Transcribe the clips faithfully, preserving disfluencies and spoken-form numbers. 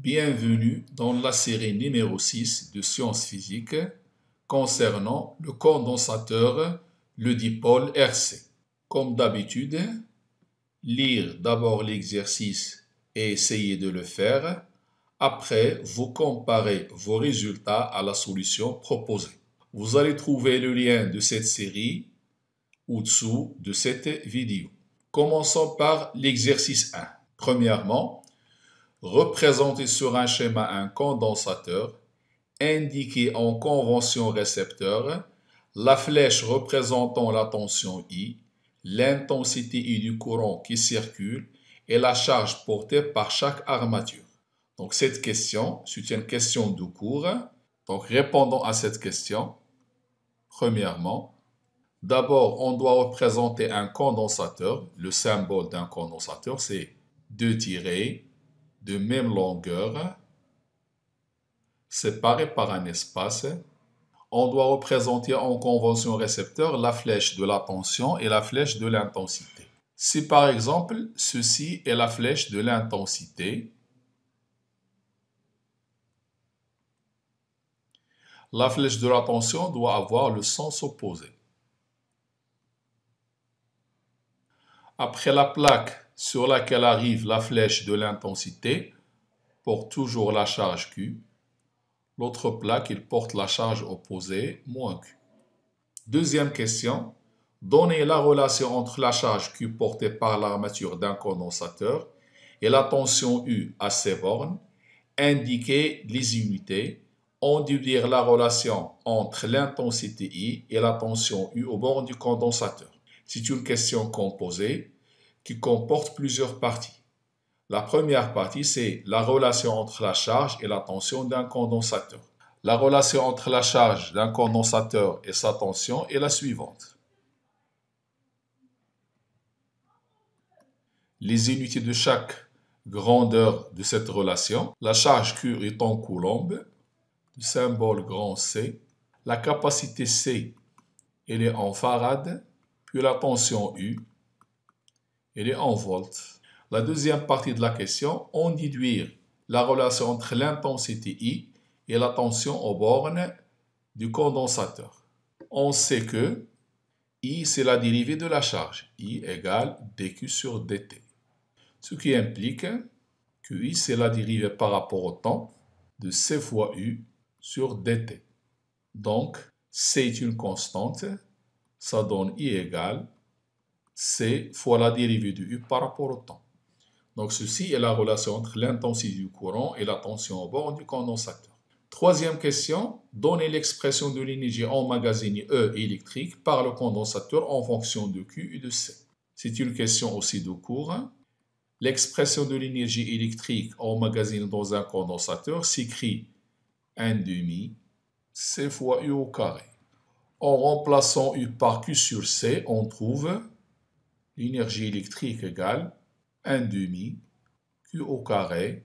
Bienvenue dans la série numéro six de sciences physiques concernant le condensateur, le dipôle R C. Comme d'habitude, lire d'abord l'exercice et essayer de le faire. Après, vous comparez vos résultats à la solution proposée. Vous allez trouver le lien de cette série au-dessous de cette vidéo. Commençons par l'exercice un. Premièrement, représenter sur un schéma un condensateur, indiqué en convention récepteur, la flèche représentant la tension I, l'intensité I du courant qui circule et la charge portée par chaque armature. Donc cette question, c'est une question de cours. Donc répondons à cette question. Premièrement, d'abord on doit représenter un condensateur. Le symbole d'un condensateur, c'est deux tirets de même longueur, séparés par un espace. On doit représenter en convention récepteur la flèche de la tension et la flèche de l'intensité. Si par exemple, ceci est la flèche de l'intensité, la flèche de la tension doit avoir le sens opposé. Après la plaque sur laquelle arrive la flèche de l'intensité porte toujours la charge Q. L'autre plaque, il porte la charge opposée, moins Q. Deuxième question. Donnez la relation entre la charge Q portée par l'armature d'un condensateur et la tension U à ses bornes. Indiquez les unités. On déduire la relation entre l'intensité I et la tension U aux bornes du condensateur. C'est une question composée qui comporte plusieurs parties. La première partie, c'est la relation entre la charge et la tension d'un condensateur. La relation entre la charge d'un condensateur et sa tension est la suivante. Les unités de chaque grandeur de cette relation. La charge Q est en coulombe, le symbole grand C. La capacité C, elle est en farad, puis la tension U, elle est en volts. La deuxième partie de la question, on déduire la relation entre l'intensité I et la tension aux bornes du condensateur. On sait que I, c'est la dérivée de la charge. I égale dQ sur dt. Ce qui implique que I, c'est la dérivée par rapport au temps de C fois U sur dt. Donc, C est une constante. Ça donne I égale C fois la dérivée de U par rapport au temps. Donc ceci est la relation entre l'intensité du courant et la tension au bord du condensateur. Troisième question, donnez l'expression de l'énergie emmagasinée E électrique par le condensateur en fonction de Q et de C. C'est une question aussi de cours. L'expression de l'énergie électrique emmagasinée dans un condensateur s'écrit un demi C fois U au carré. En remplaçant U par Q sur C, on trouve l'énergie électrique égale un demi Q au carré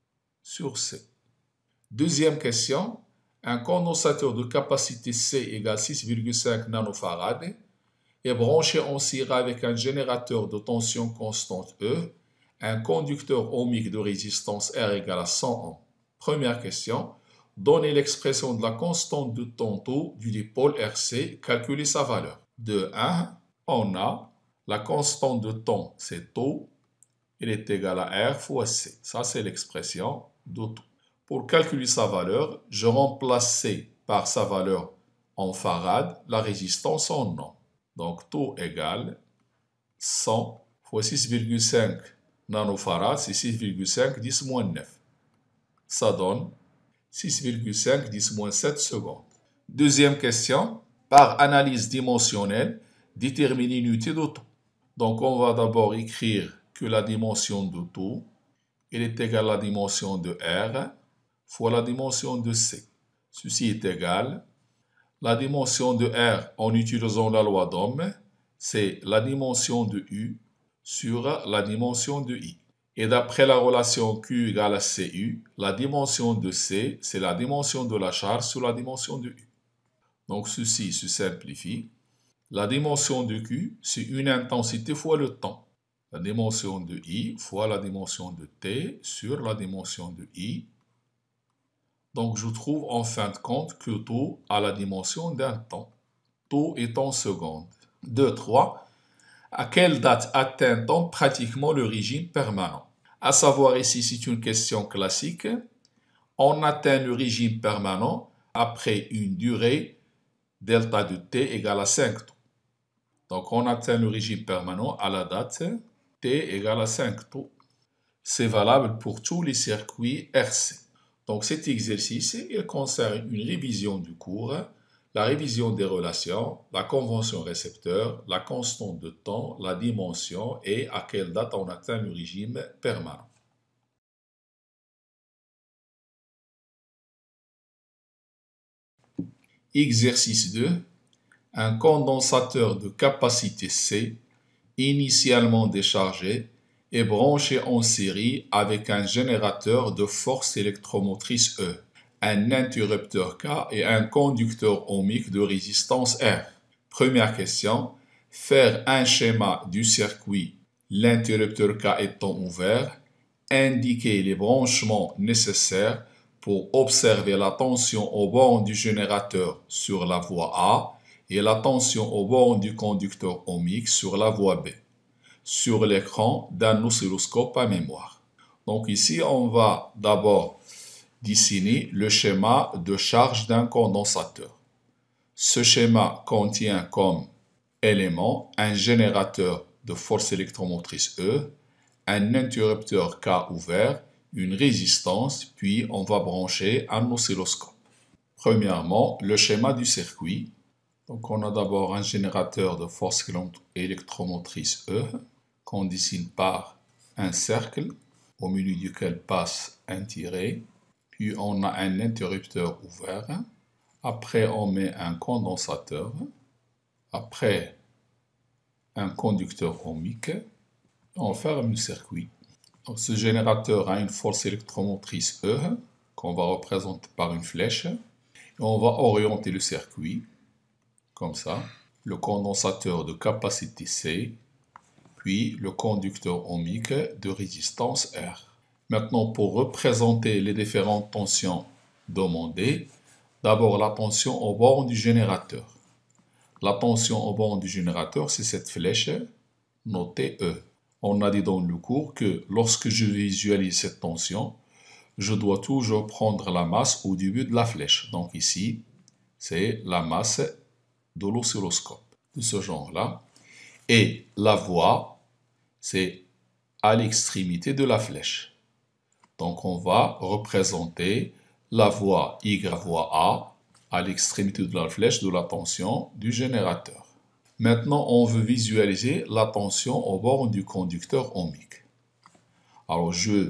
sur C. Deuxième question, un condensateur de capacité C égale six virgule cinq nanofarad est branché en série avec un générateur de tension constante E, un conducteur ohmique de résistance R égale à cent ohms. Première question, donnez l'expression de la constante de tantôt du dipôle R C, calculez sa valeur. De un, on a la constante de temps, c'est tau, elle est égale à R fois C. Ça, c'est l'expression de tau. Pour calculer sa valeur, je remplace C par sa valeur en farad, la résistance en ohm. Donc, tau égale cent fois six virgule cinq nanofarad, c'est six virgule cinq, dix moins neuf. Ça donne six virgule cinq, dix moins sept secondes. Deuxième question, par analyse dimensionnelle, déterminer l'unité de tau. Donc, on va d'abord écrire que la dimension de tau, elle est égale à la dimension de R fois la dimension de C. Ceci est égal. La dimension de R, en utilisant la loi d'Ohm, c'est la dimension de U sur la dimension de I. Et d'après la relation Q égale à C U, la dimension de C, c'est la dimension de la charge sur la dimension de U. Donc ceci se simplifie. La dimension de Q, c'est une intensité fois le temps. la dimension de I fois la dimension de T sur la dimension de I. Donc, je trouve en fin de compte que tout a la dimension d'un temps. Tout est en secondes. deux, trois. À quelle date atteint-on pratiquement le régime permanent? À savoir ici, c'est une question classique. On atteint le régime permanent après une durée delta de t égale à cinq taux. Donc, on atteint le régime permanent à la date t égale à cinq taux. C'est valable pour tous les circuits R C. Donc, cet exercice, il concerne une révision du cours, la révision des relations, la convention récepteur, la constante de temps, la dimension et à quelle date on atteint le régime permanent. Exercice deux. Un condensateur de capacité C, initialement déchargé, est branché en série avec un générateur de force électromotrice E, un interrupteur K et un conducteur ohmique de résistance R. Première question, faire un schéma du circuit, l'interrupteur K étant ouvert, indiquer les branchements nécessaires pour observer la tension au borne du générateur sur la voie A et la tension au borne du conducteur ohmique sur la voie B, sur l'écran d'un oscilloscope à mémoire. Donc ici, on va d'abord dessiner le schéma de charge d'un condensateur. Ce schéma contient comme élément un générateur de force électromotrice E, un interrupteur K ouvert, une résistance, puis on va brancher un oscilloscope. Premièrement, le schéma du circuit. Donc on a d'abord un générateur de force électromotrice E qu'on dessine par un cercle au milieu duquel passe un tiret. Puis on a un interrupteur ouvert. Après on met un condensateur. Après un conducteur ohmique. On ferme le circuit. Donc, ce générateur a une force électromotrice E qu'on va représenter par une flèche. Et on va orienter le circuit comme ça. Le condensateur de capacité C, puis le conducteur ohmique de résistance R. Maintenant, pour représenter les différentes tensions demandées, d'abord la tension au borne du générateur. La tension au borne du générateur, c'est cette flèche notée E. On a dit dans le cours que lorsque je visualise cette tension, je dois toujours prendre la masse au début de la flèche. Donc ici, c'est la masse de l'oscilloscope de ce genre-là. Et la voie, c'est à l'extrémité de la flèche. Donc on va représenter la voie Y, voie A, à l'extrémité de la flèche de la tension du générateur. Maintenant, on veut visualiser la tension au borne du conducteur ohmique. Alors, je,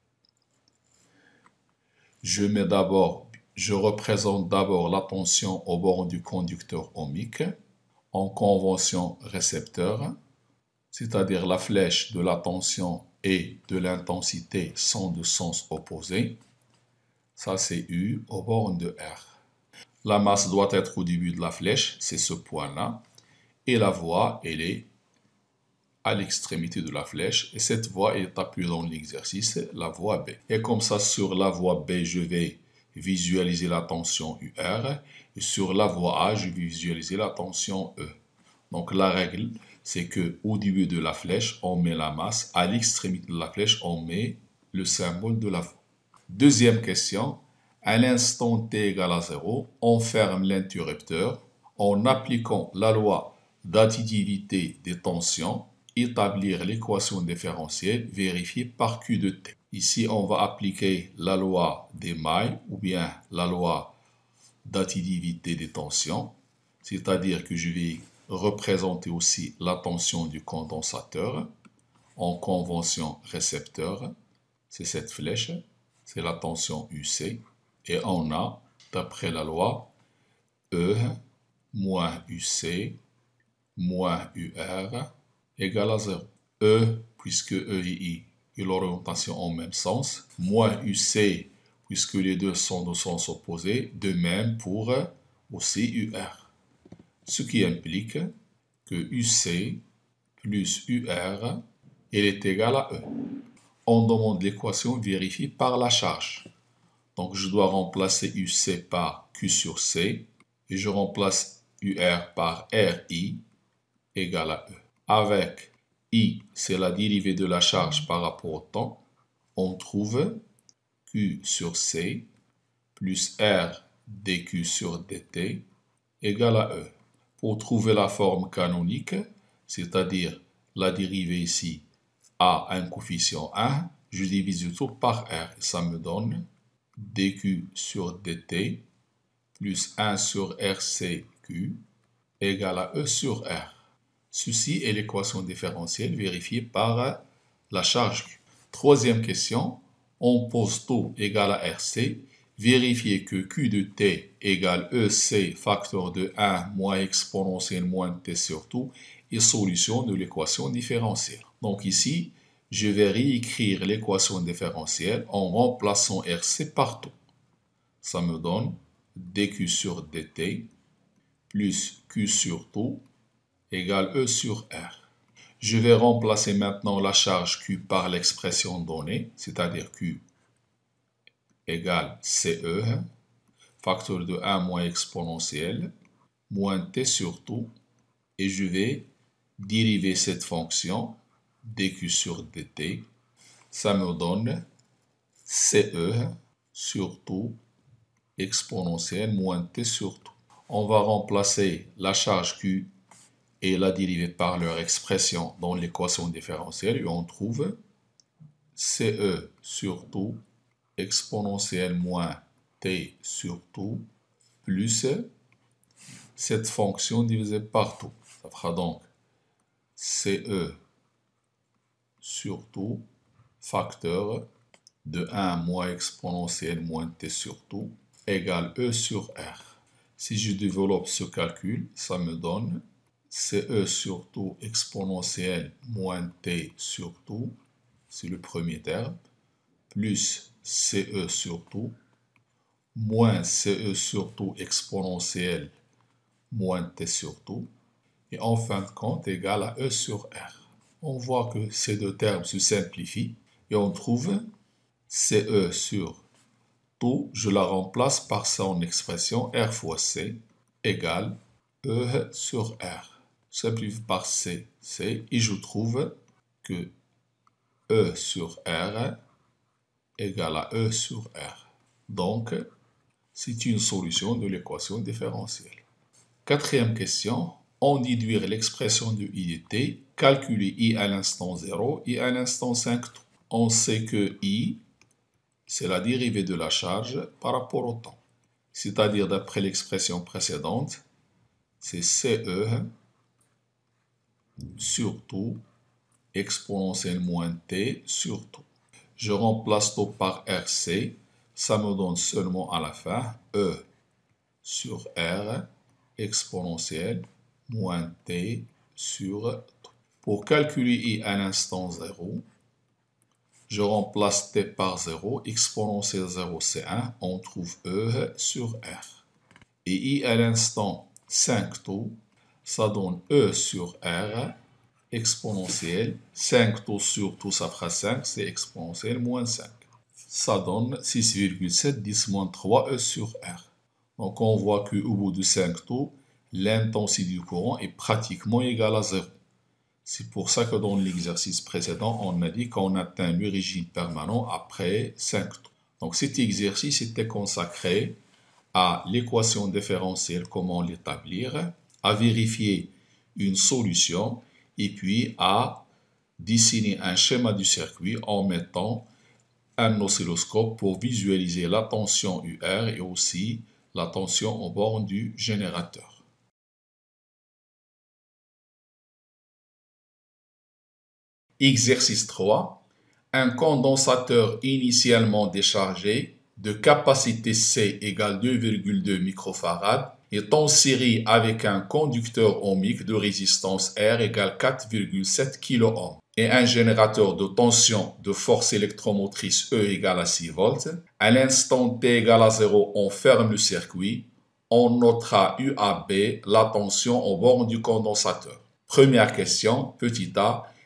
je mets d'abord, je représente d'abord la tension au borne du conducteur ohmique en convention récepteur, c'est-à-dire la flèche de la tension et de l'intensité sont de sens opposé. Ça, c'est U au borne de R. La masse doit être au début de la flèche, c'est ce point-là. Et la voie, elle est à l'extrémité de la flèche. Et cette voie est appelée dans l'exercice la voie B. Et comme ça, sur la voie B, je vais visualiser la tension U R. Et sur la voie A, je vais visualiser la tension E. Donc la règle, c'est qu'au début de la flèche, on met la masse. À l'extrémité de la flèche, on met le symbole de la voie. Deuxième question. À l'instant t égale à zéro, on ferme l'interrupteur en appliquant la loi d'additivité des tensions, établir l'équation différentielle vérifiée par Q de T. Ici, on va appliquer la loi des mailles ou bien la loi d'additivité des tensions, c'est-à-dire que je vais représenter aussi la tension du condensateur en convention récepteur. C'est cette flèche, c'est la tension U C. Et on a, d'après la loi, E moins U C moins U R égale à zéro. E, puisque E et I et l'orientation en même sens, moins U C, puisque les deux sont de sens opposé, de même pour aussi U R. Ce qui implique que U C plus U R elle est égale à E. On demande l'équation vérifiée par la charge. Donc je dois remplacer U C par Q sur C et je remplace U R par R I égale à E. Avec I, c'est la dérivée de la charge par rapport au temps, on trouve Q sur C plus R dQ sur dt égale à E. Pour trouver la forme canonique, c'est-à-dire la dérivée ici a un coefficient un, je divise tout par R et ça me donne dQ sur dt plus un sur R C Q égale à E sur R. Ceci est l'équation différentielle vérifiée par la charge Q. Troisième question, on pose taux égale à R C. Vérifier que Q de T égale E C facteur de un moins exponentielle moins T sur tout est solution de l'équation différentielle. Donc ici, je vais réécrire l'équation différentielle en remplaçant R C par taux. Ça me donne dQ sur dt plus Q sur taux égale E sur R. Je vais remplacer maintenant la charge Q par l'expression donnée, c'est-à-dire Q égale C E, facteur de un moins exponentielle, moins T sur tout, et je vais dériver cette fonction dQ sur dt. Ça me donne C E sur tout exponentielle moins T sur tout. On va remplacer la charge Q et la dérivée par leur expression dans l'équation différentielle et on trouve C E sur tout exponentielle moins T sur tout plus cette fonction divisée par tout. Ça fera donc C E sur tout facteur de un moins exponentielle moins T sur tout égale E sur R. Si je développe ce calcul, ça me donne C E sur tout exponentielle moins T sur tout, c'est le premier terme, plus C E sur tout, moins C E sur tout exponentielle moins T sur tout, et en fin de compte égale à E sur R. On voit que ces deux termes se simplifient, et on trouve C E sur tout, je la remplace par son expression R fois C égale E sur R. Simplifie par C, C, et je trouve que E sur R égale à E sur R. Donc, c'est une solution de l'équation différentielle. Quatrième question, en déduire l'expression de I de T, calculer I à l'instant zéro et à l'instant cinq tout. On sait que I, c'est la dérivée de la charge par rapport au temps. C'est-à-dire, d'après l'expression précédente, c'est C E sur tout exponentielle moins T sur tout. Je remplace tout par R C, ça me donne seulement à la fin E sur R exponentielle moins T sur tout. Pour calculer I à l'instant zéro, je remplace T par zéro, exponentielle zéro c'est un, on trouve E sur R. Et I à l'instant cinq tout, ça donne E sur R exponentielle, cinq tout sur tout, ça fera cinq, c'est exponentielle moins cinq. Ça donne six virgule sept, dix moins trois E sur R. Donc on voit qu'au bout de cinq tout, l'intensité du courant est pratiquement égale à zéro. C'est pour ça que dans l'exercice précédent, on a dit qu'on atteint le régime permanent après cinq tout. Donc cet exercice était consacré à l'équation différentielle, comment l'établir, à vérifier une solution et puis à dessiner un schéma du circuit en mettant un oscilloscope pour visualiser la tension U R et aussi la tension aux bornes du générateur. Exercice trois. Un condensateur initialement déchargé de capacité C égale deux virgule deux microfarad est en série avec un conducteur ohmique de résistance R égale quatre virgule sept kiloohms et un générateur de tension de force électromotrice E égale à six volts. À l'instant T égale à zéro, on ferme le circuit. On notera U A B, la tension aux bornes du condensateur. Première question, petit a,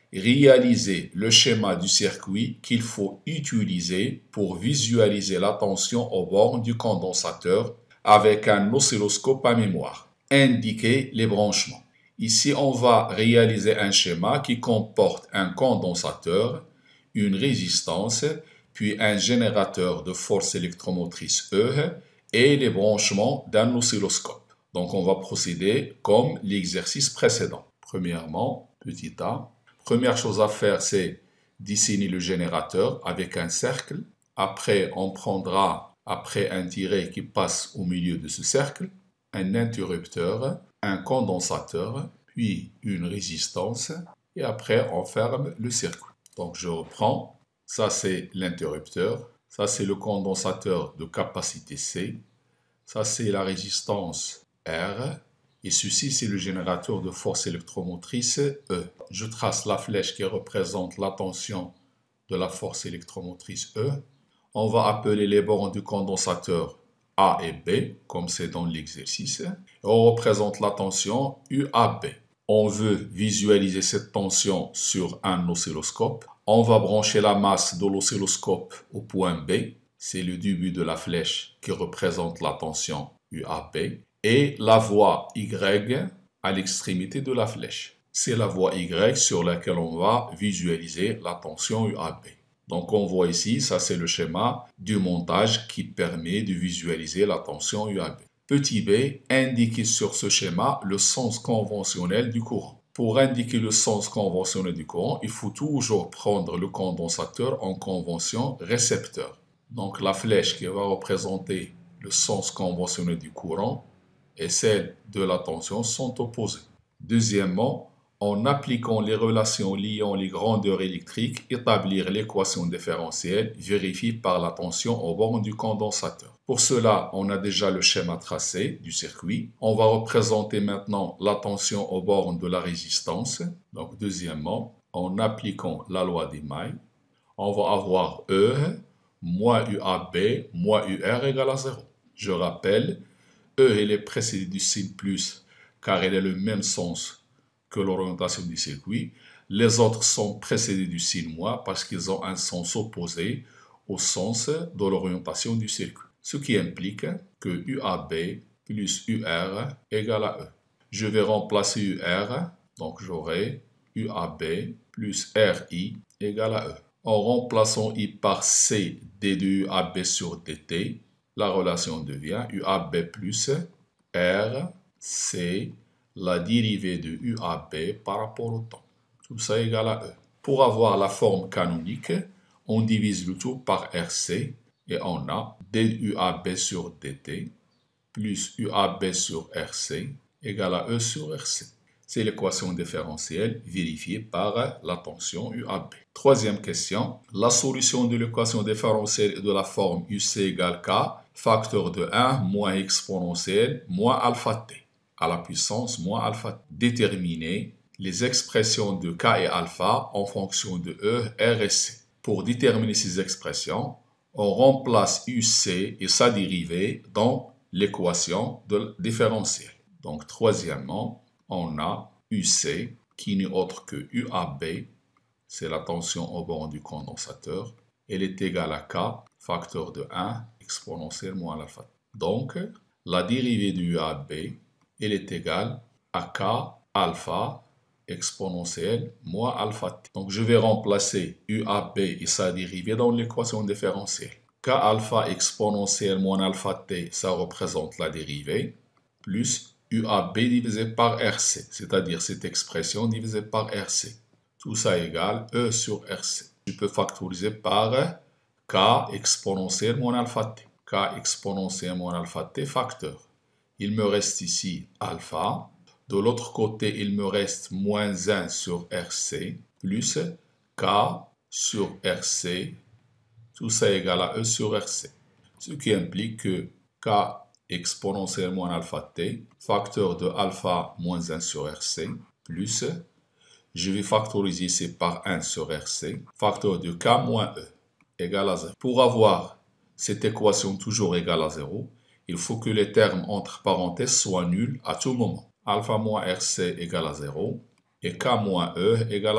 réaliser le schéma du circuit qu'il faut utiliser pour visualiser la tension aux bornes du condensateur avec un oscilloscope à mémoire. Indiquer les branchements. Ici, on va réaliser un schéma qui comporte un condensateur, une résistance, puis un générateur de force électromotrice E et les branchements d'un oscilloscope. Donc, on va procéder comme l'exercice précédent. Premièrement, petit a. Première chose à faire, c'est dessiner le générateur avec un cercle. Après, on prendra, après un tiret qui passe au milieu de ce cercle, un interrupteur, un condensateur, puis une résistance. Et après, on ferme le circuit. Donc, je reprends. Ça, c'est l'interrupteur. Ça, c'est le condensateur de capacité C. Ça, c'est la résistance R. Et ceci, c'est le générateur de force électromotrice E. Je trace la flèche qui représente la tension de la force électromotrice E. On va appeler les bornes du condensateur A et B, comme c'est dans l'exercice. On représente la tension U A B. On veut visualiser cette tension sur un oscilloscope. On va brancher la masse de l'oscilloscope au point B. C'est le début de la flèche qui représente la tension U A B. Et la voie Y à l'extrémité de la flèche. C'est la voie Y sur laquelle on va visualiser la tension U A B. Donc on voit ici, ça c'est le schéma du montage qui permet de visualiser la tension U A B. Petit b, indiquer sur ce schéma le sens conventionnel du courant. Pour indiquer le sens conventionnel du courant, il faut toujours prendre le condensateur en convention récepteur. Donc la flèche qui va représenter le sens conventionnel du courant et celle de la tension sont opposées. Deuxièmement, en appliquant les relations liant les grandeurs électriques, établir l'équation différentielle vérifiée par la tension aux bornes du condensateur. Pour cela, on a déjà le schéma tracé du circuit. On va représenter maintenant la tension aux bornes de la résistance. Donc, deuxièmement, en appliquant la loi des mailles, on va avoir E moins U A B moins U R égale à zéro. Je rappelle, E elle est précédée du signe plus car elle a le même sens que l'orientation du circuit. Les autres sont précédés du signe moins parce qu'ils ont un sens opposé au sens de l'orientation du circuit. Ce qui implique que U A B plus U R égale à E. Je vais remplacer U R, donc j'aurai U A B plus R I égale à E. En remplaçant I par C d de U A B sur dt, la relation devient U A B plus R C la dérivée de U A B par rapport au temps. Tout ça égale à E. Pour avoir la forme canonique, on divise le tout par R C et on a d U A B sur dt plus U A B sur R C égale à E sur R C. C'est l'équation différentielle vérifiée par la tension U A B. Troisième question, la solution de l'équation différentielle est de la forme U C égale K, facteur de un moins exponentielle moins alpha t à la puissance moins alpha t. Déterminer les expressions de K et alpha en fonction de E, R et C. Pour déterminer ces expressions, on remplace U C et sa dérivée dans l'équation de différentielle. Donc, troisièmement, on a U C qui n'est autre que U A B, c'est la tension aux bornes du condensateur. Elle est égale à K, facteur de un, exponentielle moins alpha. Donc, la dérivée de U A B, elle est égale à K alpha exponentielle moins alpha t. Donc, je vais remplacer U A B et sa dérivée dans l'équation différentielle. K alpha exponentielle moins alpha t, ça représente la dérivée, plus U A B divisé par R C, c'est-à-dire cette expression divisée par R C. Tout ça égale E sur R C. Je peux factoriser par K exponentielle moins alpha t. K exponentielle moins alpha t facteur. Il me reste ici alpha. De l'autre côté, il me reste moins un sur R C plus K sur R C. Tout ça égale à E sur R C. Ce qui implique que K exponentielle moins alpha t, facteur de alpha moins un sur R C, plus, je vais factoriser ici par un sur R C, facteur de K moins E, égale à zéro. Pour avoir cette équation toujours égale à zéro, il faut que les termes entre parenthèses soient nuls à tout moment. Alpha moins R C égale à zéro et K moins E égale à zéro.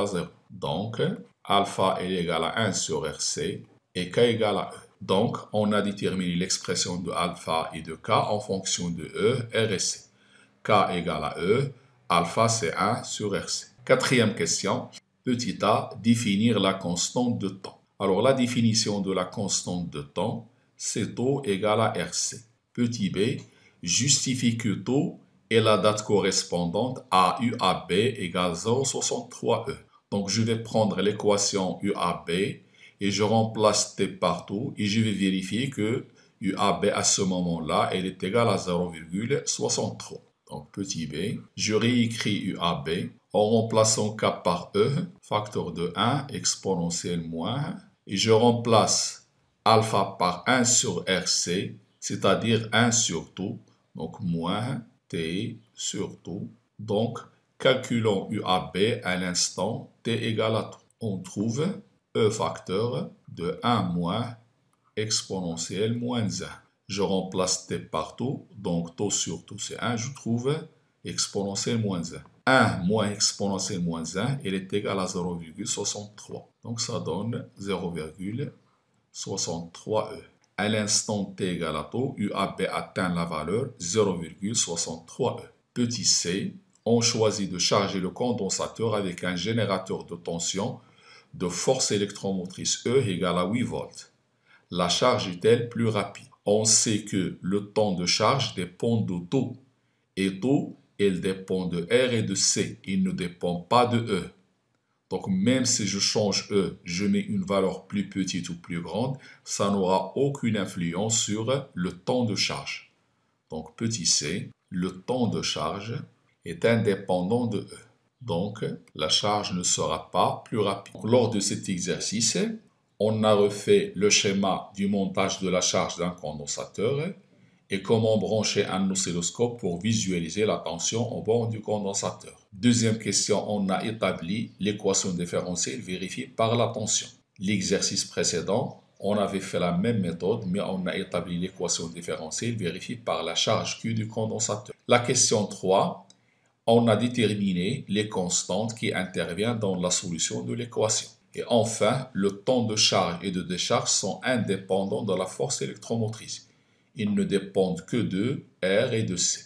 Donc, alpha est égal à un sur R C et K égale à E. Donc, on a déterminé l'expression de alpha et de K en fonction de E, R et C. K égale à E, alpha c'est un sur R C. Quatrième question, petit a, définir la constante de temps. Alors, la définition de la constante de temps, c'est taux égale à R C. Petit b, justifie que taux et la date correspondante à U A B égale zéro virgule soixante-trois E. Donc, je vais prendre l'équation U A B et je remplace T partout et je vais vérifier que U A B à ce moment-là, elle est égale à zéro virgule soixante-trois. Donc, petit b, je réécris U A B en remplaçant K par E, facteur de un, exponentielle moins un, et je remplace alpha par un sur R C, c'est-à-dire un sur tout, donc moins T sur tout. Donc, calculons U A B à l'instant T égale à tout. On trouve E facteur de un moins exponentielle moins un. Je remplace T partout, donc taux sur tout c'est un, je trouve exponentielle moins un. un moins exponentielle moins un, elle est égale à zéro virgule soixante-trois. Donc ça donne zéro virgule soixante-trois E. À l'instant T égale à taux, U A B atteint la valeur zéro virgule soixante-trois E. Petit c, on choisit de charger le condensateur avec un générateur de tension de force électromotrice E égale à huit volts. La charge est-elle plus rapide? On sait que le temps de charge dépend de taux. Et taux, il dépend de R et de C. Il ne dépend pas de E. Donc, même si je change E, je mets une valeur plus petite ou plus grande, ça n'aura aucune influence sur le temps de charge. Donc, petit c, le temps de charge est indépendant de E. Donc, la charge ne sera pas plus rapide. Lors de cet exercice, on a refait le schéma du montage de la charge d'un condensateur et comment brancher un oscilloscope pour visualiser la tension au bord du condensateur. Deuxième question, on a établi l'équation différentielle vérifiée par la tension. L'exercice précédent, on avait fait la même méthode, mais on a établi l'équation différentielle vérifiée par la charge Q du condensateur. La question trois, on a déterminé les constantes qui interviennent dans la solution de l'équation. Et enfin, le temps de charge et de décharge sont indépendants de la force électromotrice. Ils ne dépendent que de R et de C.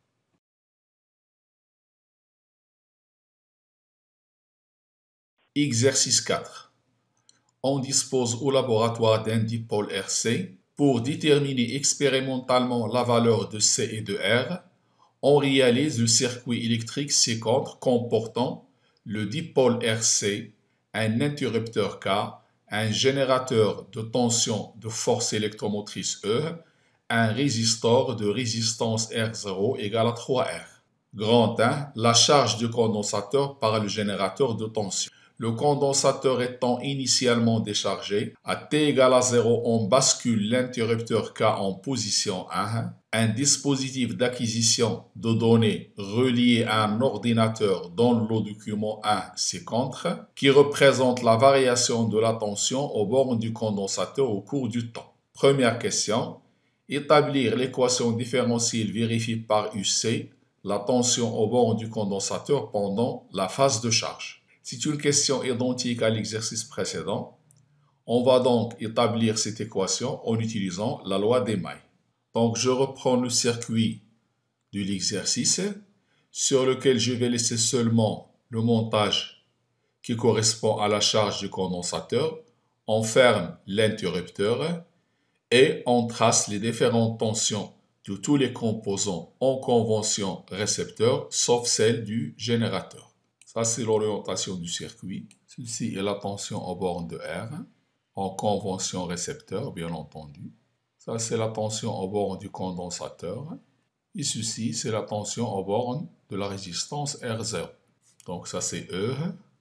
Exercice quatre. On dispose au laboratoire d'un dipôle R C. Pour déterminer expérimentalement la valeur de C et de R, on réalise le circuit électrique ci-contre comportant le dipôle R C, un interrupteur K, un générateur de tension de force électromotrice E, un résistor de résistance R zéro égale à trois R. Grand un, la charge du condensateur par le générateur de tension. Le condensateur étant initialement déchargé, à T égale à zéro, on bascule l'interrupteur K en position un. Un dispositif d'acquisition de données relié à un ordinateur dans le document un ci-contre, qui représente la variation de la tension au bord du condensateur au cours du temps. Première question. Établir l'équation différentielle vérifiée par U C, la tension au bord du condensateur pendant la phase de charge. C'est une question identique à l'exercice précédent. On va donc établir cette équation en utilisant la loi des mailles. Donc, je reprends le circuit de l'exercice sur lequel je vais laisser seulement le montage qui correspond à la charge du condensateur. On ferme l'interrupteur et on trace les différentes tensions de tous les composants en convention récepteur, sauf celle du générateur. Ça, c'est l'orientation du circuit. Ceci est la tension aux bornes de R, en convention récepteur, bien entendu. Ça, c'est la tension aux bornes du condensateur. Et ceci, c'est la tension aux bornes de la résistance R zéro. Donc, ça, c'est E.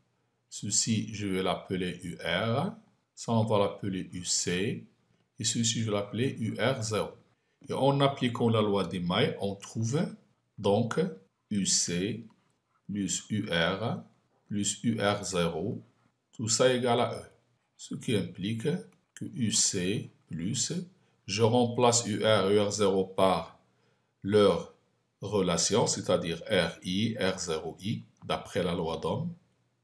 Ceci, je vais l'appeler U R. Ça, on va l'appeler U C. Et ceci, je vais l'appeler U R zéro. Et en appliquant la loi des mailles, on trouve donc U C plus U R plus U R zéro, tout ça égale à E. Ce qui implique que U C plus, je remplace U R et U R zéro par leur relation, c'est-à-dire R I, R zéro I, d'après la loi d'Ohm.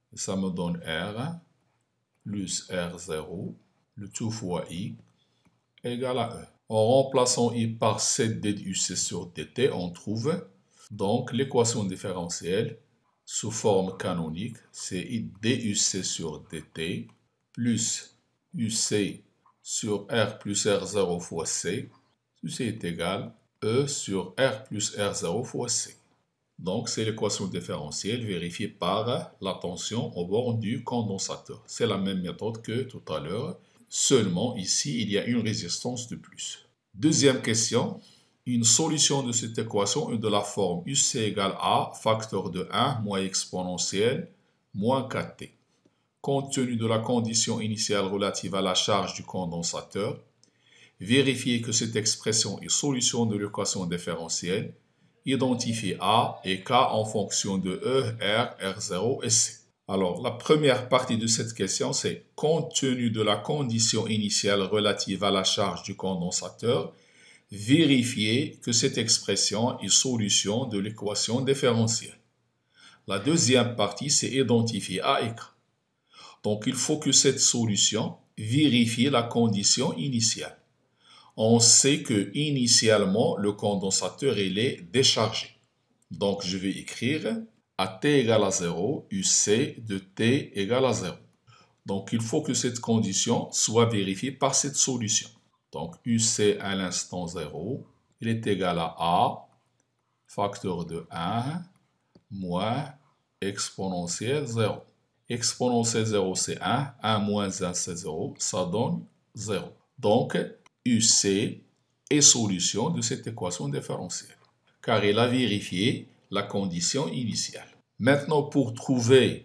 Ça me donne R plus R zéro, le tout fois I, égale à E. En remplaçant I par sept d U C sur dt, on trouve donc l'équation différentielle sous forme canonique, c'est d U C sur dt plus U C sur R plus R zéro fois C, ceci est égal E sur R plus R zéro fois C. Donc, c'est l'équation différentielle vérifiée par la tension au bord du condensateur. C'est la même méthode que tout à l'heure, seulement ici, il y a une résistance de plus. Deuxième question, une solution de cette équation est de la forme U C égale A, facteur de un, moins exponentielle, moins quatre T. Compte tenu de la condition initiale relative à la charge du condensateur, vérifiez que cette expression est solution de l'équation différentielle. Identifier A et K en fonction de E, R, R zéro et C. Alors, la première partie de cette question, c'est compte tenu de la condition initiale relative à la charge du condensateur, vérifier que cette expression est solution de l'équation différentielle. La deuxième partie, c'est identifier A et K. Donc, il faut que cette solution vérifie la condition initiale. On sait que initialement, le condensateur il est déchargé. Donc, je vais écrire à T égale à zéro, U C de T égale à zéro. Donc, il faut que cette condition soit vérifiée par cette solution. Donc, U C à l'instant zéro, il est égal à A, facteur de un, moins exponentielle zéro. Exponentielle zéro, c'est un. un moins un, c'est zéro. Ça donne zéro. Donc, U C est solution de cette équation différentielle, car il a vérifié la condition initiale. Maintenant, pour trouver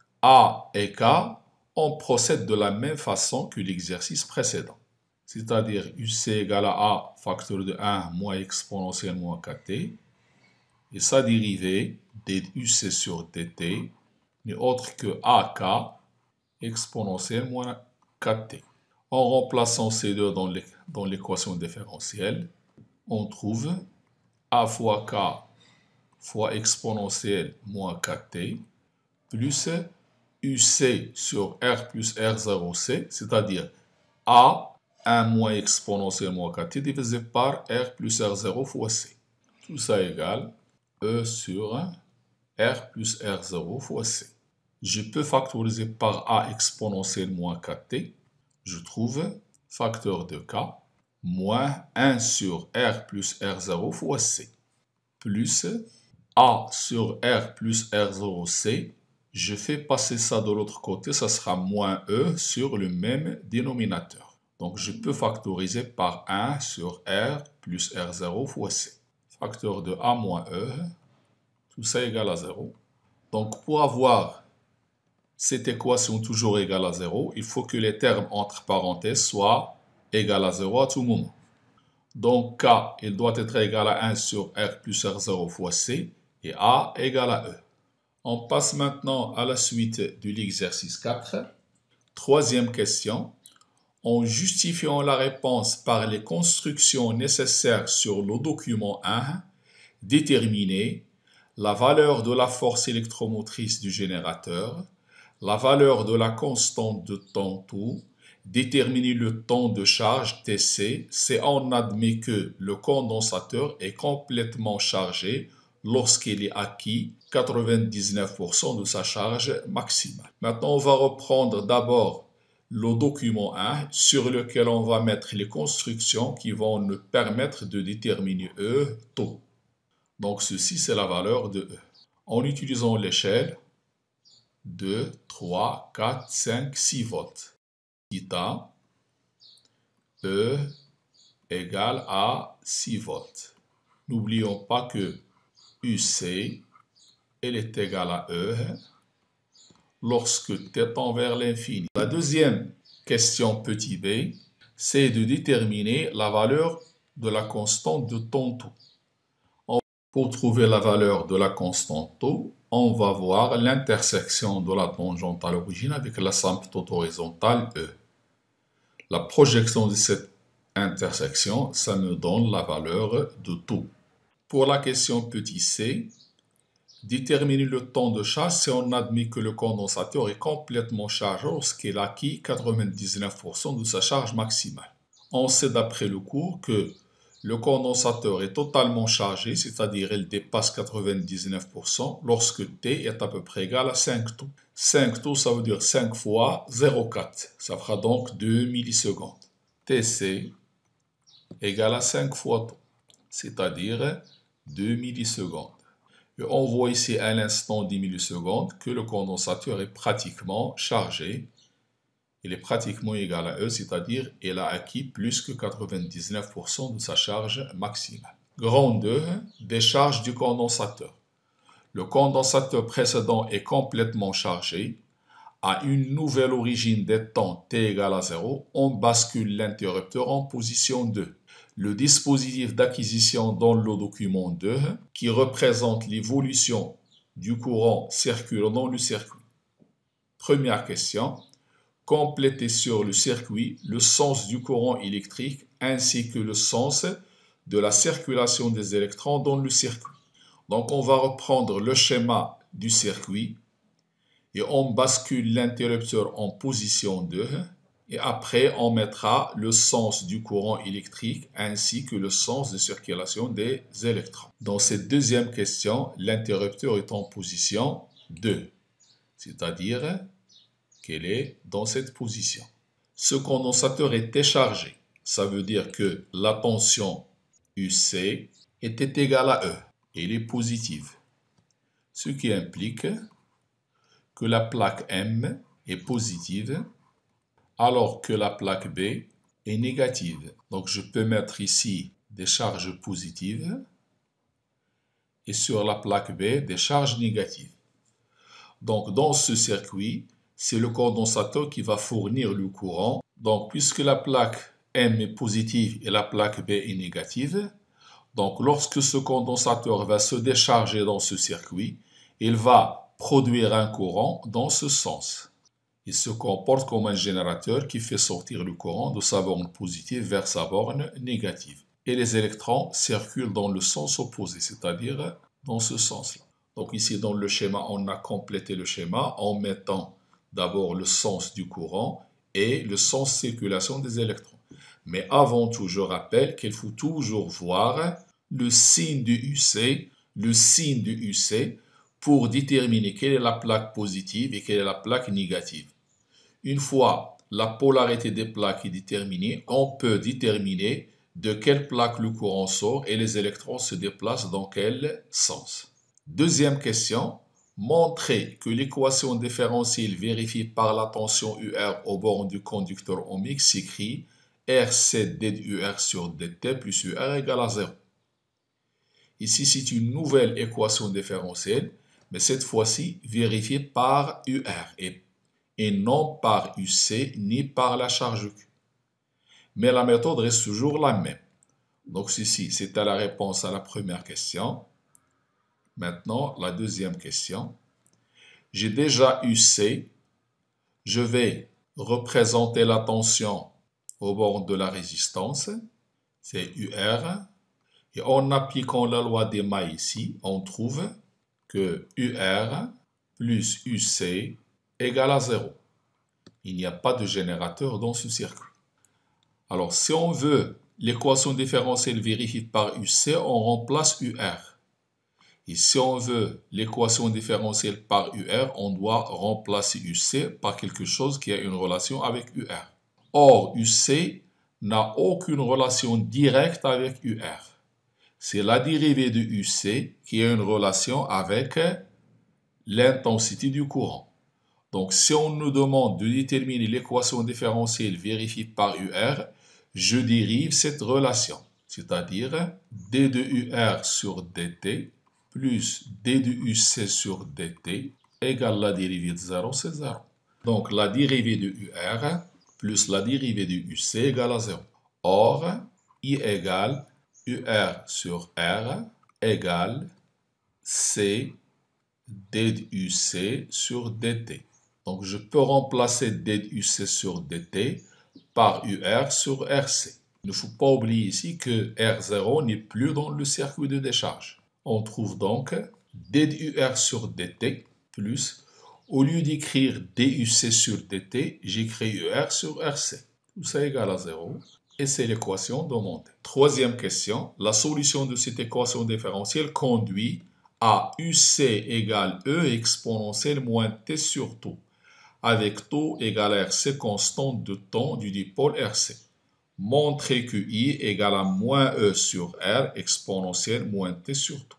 A et K, on procède de la même façon que l'exercice précédent. C'est-à-dire U C égale à A, facteur de un, moins exponentielle moins quatre T, et sa dérivée, d U C sur dt, n'est autre que A K, exponentielle moins quatre T. En remplaçant ces deux dans l'équation différentielle, on trouve A fois K fois exponentielle moins quatre T plus U C sur R plus R zéro C, c'est-à-dire A, un moins exponentielle moins quatre T divisé par R plus R zéro fois C. Tout ça égale E sur R plus R zéro fois C. Je peux factoriser par A exponentielle moins quatre T. Je trouve facteur de K moins un sur R plus R zéro fois C plus A sur R plus R zéro C. Je fais passer ça de l'autre côté, ça sera moins E sur le même dénominateur. Donc je peux factoriser par un sur R plus R zéro fois C. Facteur de A moins E, tout ça égale à zéro. Donc pour avoir cette équation toujours égale à zéro, il faut que les termes entre parenthèses soient égaux à zéro à tout moment. Donc K, il doit être égal à un sur R plus R zéro fois C et A égale à E. On passe maintenant à la suite de l'exercice quatre. Troisième question. En justifiant la réponse par les constructions nécessaires sur le document un, déterminez la valeur de la force électromotrice du générateur, la valeur de la constante de temps tout, déterminer le temps de charge T C, c'est on admet que le condensateur est complètement chargé lorsqu'il est acquis quatre-vingt-dix-neuf pour cent de sa charge maximale. Maintenant, on va reprendre d'abord le document un sur lequel on va mettre les constructions qui vont nous permettre de déterminer E, taux. Donc, ceci, c'est la valeur de E. En utilisant l'échelle, deux, trois, quatre, cinq, six volts. Theta, E égale à six volts. N'oublions pas que U C, elle est égale à E lorsque T tend vers l'infini. La deuxième question petit b, c'est de déterminer la valeur de la constante de temps tout. Pour trouver la valeur de la constante taux, on va voir l'intersection de la tangente à l'origine avec la symptote horizontale E. La projection de cette intersection, ça me donne la valeur de taux. Pour la question petit c, Déterminer le temps de charge si on admet que le condensateur est complètement chargé lorsqu'il a acquis quatre-vingt-dix-neuf pour cent de sa charge maximale. On sait d'après le cours que le condensateur est totalement chargé, c'est-à-dire il dépasse quatre-vingt-dix-neuf pour cent lorsque T est à peu près égal à cinq tours. cinq tours, ça veut dire cinq fois zéro virgule quatre. Ça fera donc deux millisecondes. T C égale à cinq fois temps, c'est-à-dire deux millisecondes. Et on voit ici à l'instant dix millisecondes que le condensateur est pratiquement chargé. Il est pratiquement égal à E, c'est-à-dire il a acquis plus que quatre-vingt-dix-neuf pour cent de sa charge maximale. Grand deux, décharge du condensateur. Le condensateur précédent est complètement chargé. À une nouvelle origine des temps T égale à zéro, on bascule l'interrupteur en position deux. Le dispositif d'acquisition dans le document deux, qui représente l'évolution du courant circulant dans le circuit. Première question. Compléter sur le circuit le sens du courant électrique ainsi que le sens de la circulation des électrons dans le circuit. Donc on va reprendre le schéma du circuit et on bascule l'interrupteur en position deux et après on mettra le sens du courant électrique ainsi que le sens de circulation des électrons. Dans cette deuxième question, l'interrupteur est en position deux, c'est-à-dire qu'elle est dans cette position. Ce condensateur est déchargé. Ça veut dire que la tension U C était égale à E. Elle est positive. Ce qui implique que la plaque M est positive alors que la plaque B est négative. Donc je peux mettre ici des charges positives et sur la plaque B des charges négatives. Donc dans ce circuit, c'est le condensateur qui va fournir le courant. Donc, puisque la plaque M est positive et la plaque B est négative, donc lorsque ce condensateur va se décharger dans ce circuit, il va produire un courant dans ce sens. Il se comporte comme un générateur qui fait sortir le courant de sa borne positive vers sa borne négative. Et les électrons circulent dans le sens opposé, c'est-à-dire dans ce sens-là. Donc ici, dans le schéma, on a complété le schéma en mettant d'abord le sens du courant et le sens de circulation des électrons. Mais avant tout, je rappelle qu'il faut toujours voir le signe du U C, le signe du U C pour déterminer quelle est la plaque positive et quelle est la plaque négative. Une fois la polarité des plaques est déterminée, on peut déterminer de quelle plaque le courant sort et les électrons se déplacent dans quel sens. Deuxième question. Montrer que l'équation différentielle vérifiée par la tension U R au bord du conducteur ohmique s'écrit R C d U R sur dt plus U R égale à zéro. Ici, c'est une nouvelle équation différentielle, mais cette fois-ci vérifiée par U R et, et non par U C ni par la charge Q. Mais la méthode reste toujours la même. Donc ceci, c'était la réponse à la première question. Maintenant, la deuxième question. J'ai déjà U C. Je vais représenter la tension au bord de la résistance. C'est U R. Et en appliquant la loi des mailles ici, on trouve que U R plus U C égale à zéro. Il n'y a pas de générateur dans ce circuit. Alors, si on veut l'équation différentielle vérifiée par U C, on remplace U R. Et si on veut l'équation différentielle par U R, on doit remplacer U C par quelque chose qui a une relation avec U R. Or, U C n'a aucune relation directe avec U R. C'est la dérivée de U C qui a une relation avec l'intensité du courant. Donc, si on nous demande de déterminer l'équation différentielle vérifiée par U R, je dérive cette relation, c'est-à-dire d de U R sur dt plus d de U C sur dt égale la dérivée de zéro, c'est zéro. Donc, la dérivée de U R plus la dérivée de U C égale à zéro. Or, I égale U R sur R égale C d de U C sur dt. Donc, je peux remplacer d de U C sur dt par U R sur R C. Il ne faut pas oublier ici que R zéro n'est plus dans le circuit de décharge. On trouve donc d du R sur dt plus, au lieu d'écrire du C sur dt, j'écris U R sur R C. Tout ça égale à zéro. Et c'est l'équation demandée. Troisième question, la solution de cette équation différentielle conduit à U C égale E exponentielle moins T sur tau, avec tau égale R C constante de temps du dipôle R C. Montrer que I égale à moins E sur R exponentielle moins T sur tau.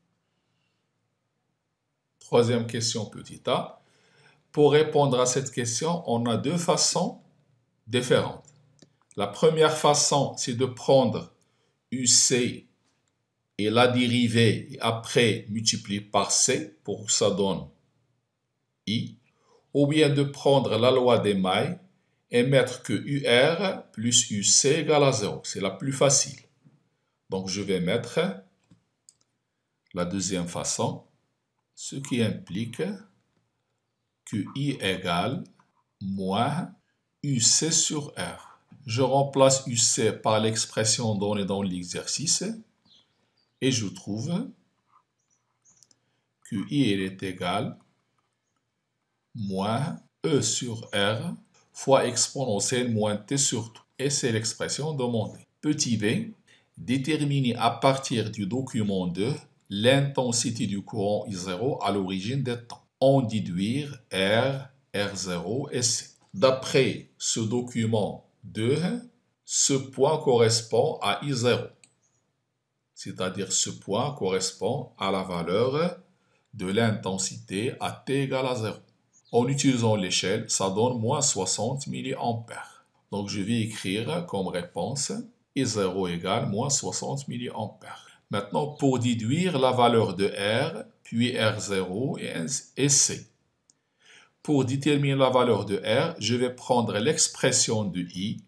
Troisième question petit a. Pour répondre à cette question, on a deux façons différentes. La première façon, c'est de prendre U C et la dérivée et après multiplier par C pour que ça donne I. Ou bien de prendre la loi des mailles et mettre que U R plus U C égale à zéro. C'est la plus facile. Donc je vais mettre la deuxième façon, ce qui implique que I égale moins U C sur R. Je remplace U C par l'expression donnée dans l'exercice et je trouve que I est égal moins E sur R fois exponentielle moins T sur tau. Et c'est l'expression demandée. Petit b, déterminer à partir du document deux l'intensité du courant I zéro à l'origine des temps. En déduire R, R zéro et C. D'après ce document deux, ce point correspond à I zéro. C'est-à-dire ce point correspond à la valeur de l'intensité à T égale à zéro. En utilisant l'échelle, ça donne moins soixante milliampères. Donc je vais écrire comme réponse I zéro égale moins soixante milliampères. Maintenant, pour déduire la valeur de R, puis R zéro et C. Pour déterminer la valeur de R, je vais prendre l'expression de I,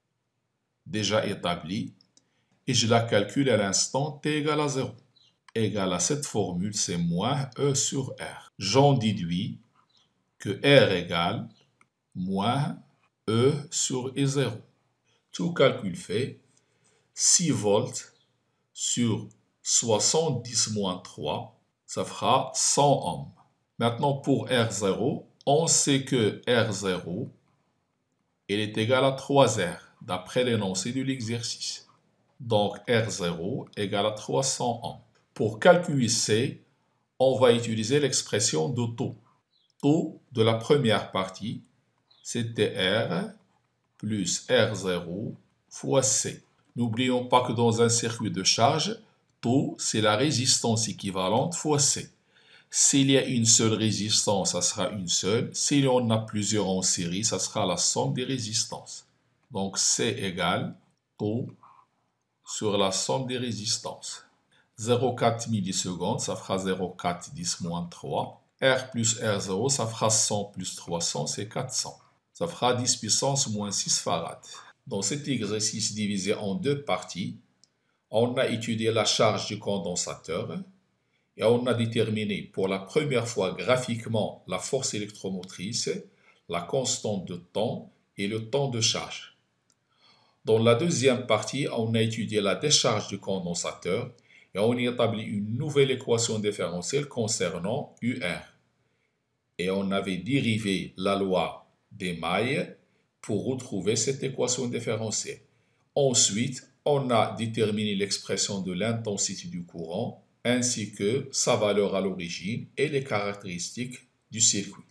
déjà établie, et je la calcule à l'instant T égale à zéro. Égale à cette formule, c'est moins E sur R. J'en déduis que R égale moins E sur I zéro. Tout calcul fait, six volts sur soixante-dix moins trois, ça fera cent ohms. Maintenant, pour R zéro, on sait que R zéro il est égal à trois R, d'après l'énoncé de l'exercice. Donc, R zéro égale à trois cents ohms. Pour calculer C, on va utiliser l'expression de taux. Taux de la première partie, c'était R plus R zéro fois C. N'oublions pas que dans un circuit de charge, taux, c'est la résistance équivalente fois C. S'il y a une seule résistance, ça sera une seule. S'il y en a plusieurs en série, ça sera la somme des résistances. Donc, C égale taux sur la somme des résistances. zéro virgule quatre millisecondes, ça fera zéro virgule quatre dix moins trois. R plus R zéro, ça fera cent plus trois cents, c'est quatre cents. Ça fera dix puissance moins six farad. Dans cet exercice divisé en deux parties, on a étudié la charge du condensateur et on a déterminé pour la première fois graphiquement la force électromotrice, la constante de temps et le temps de charge. Dans la deuxième partie, on a étudié la décharge du condensateur et on a établi une nouvelle équation différentielle concernant U R. Et on avait dérivé la loi des mailles pour retrouver cette équation différentielle. Ensuite, on a déterminé l'expression de l'intensité du courant ainsi que sa valeur à l'origine et les caractéristiques du circuit.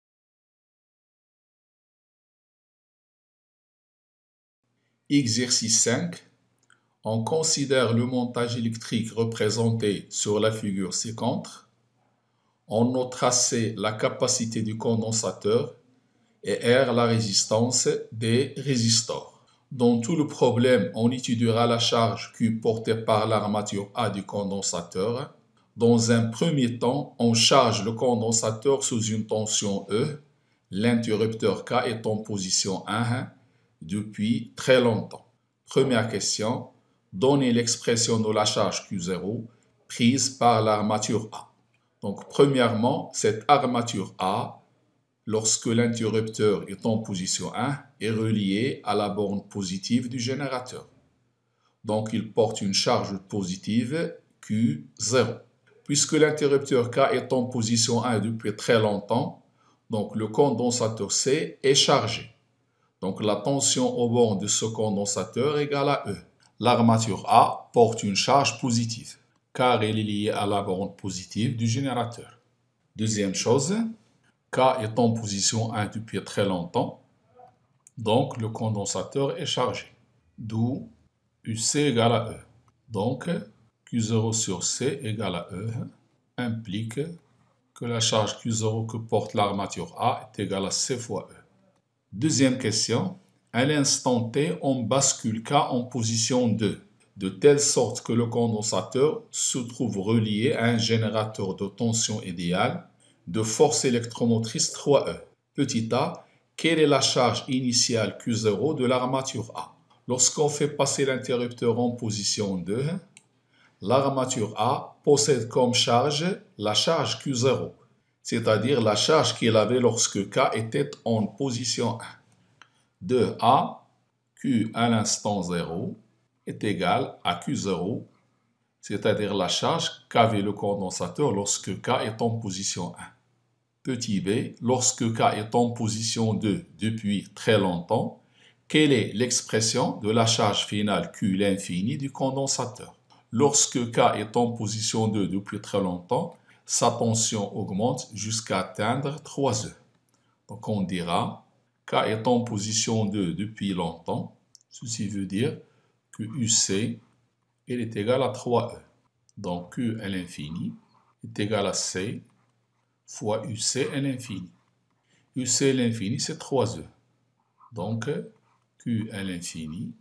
Exercice cinq. On considère le montage électrique représenté sur la figure ci-contre. On a tracé la capacité du condensateur et R la résistance des résistors. Dans tout le problème, on étudiera la charge Q portée par l'armature A du condensateur. Dans un premier temps, on charge le condensateur sous une tension E. L'interrupteur K est en position un depuis très longtemps. Première question, donnez l'expression de la charge Q zéro prise par l'armature A. Donc, premièrement, cette armature A, lorsque l'interrupteur est en position un, est relié à la borne positive du générateur. Donc, il porte une charge positive Q zéro. Puisque l'interrupteur K est en position un depuis très longtemps, donc le condensateur C est chargé. Donc la tension aux bornes de ce condensateur est égale à E. L'armature A porte une charge positive, car elle est liée à la borne positive du générateur. Deuxième chose, K est en position un depuis très longtemps, donc le condensateur est chargé. D'où U C égale à E. Donc Q zéro sur C égale à E implique que la charge Q zéro que porte l'armature A est égale à C fois E. Deuxième question. À l'instant T, on bascule K en position deux, de telle sorte que le condensateur se trouve relié à un générateur de tension idéale de force électromotrice trois E. Petit a, quelle est la charge initiale Q zéro de l'armature A? Lorsqu'on fait passer l'interrupteur en position deux, l'armature A possède comme charge la charge Q zéro, c'est-à-dire la charge qu'il avait lorsque K était en position un. deux A, Q à l'instant zéro, est égal à Q zéro, c'est-à-dire la charge qu'avait le condensateur lorsque K est en position un. Petit b, lorsque K est en position deux depuis très longtemps, quelle est l'expression de la charge finale Q l'infini du condensateur? Lorsque K est en position deux depuis très longtemps, sa tension augmente jusqu'à atteindre trois E. Donc on dira K est en position deux depuis longtemps. Ceci veut dire que U C est égal à trois E. Donc Q à l'infini est égal à C fois U C à l'infini. U C à l'infini, c'est trois E. Donc Q à l'infini,